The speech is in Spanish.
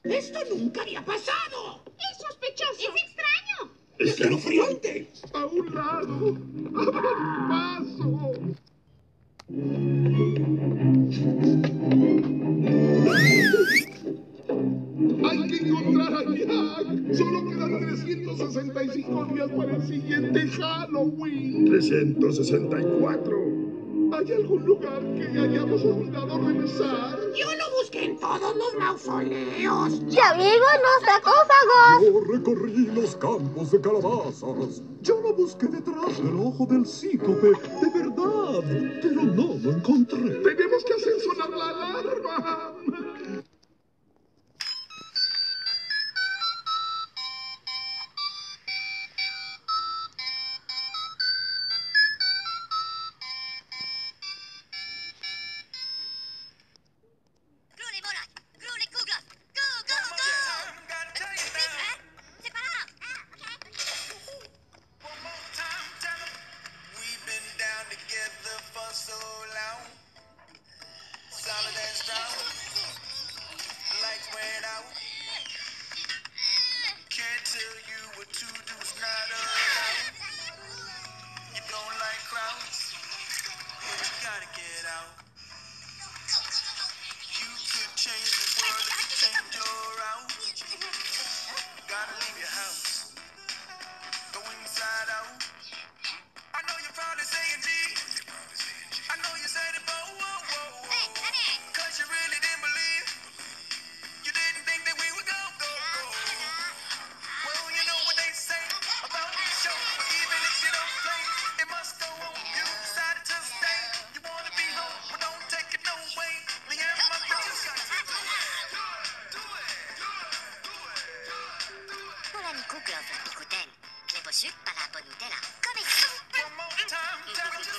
¡Esto nunca había pasado! ¡Es sospechoso! ¡Es extraño! ¡Escalofriante! ¡A un lado! ¡Abran paso! ¡Hay que encontrar a Jack! Solo quedan 365 días para el siguiente Halloween. 364. ¿Hay algún lugar que hayamos olvidado revisar? Yo lo busqué en todos los mausoleos. ¡Ya digo los sarcófagos! Yo recorrí los campos de calabazas. Yo lo busqué detrás del ojo del cíclope, de verdad, pero no lo encontré. Tenemos que hacer sonar la alarma. Kuklov, Ikuten, Kleposuc, Palapon Nutella, Comics.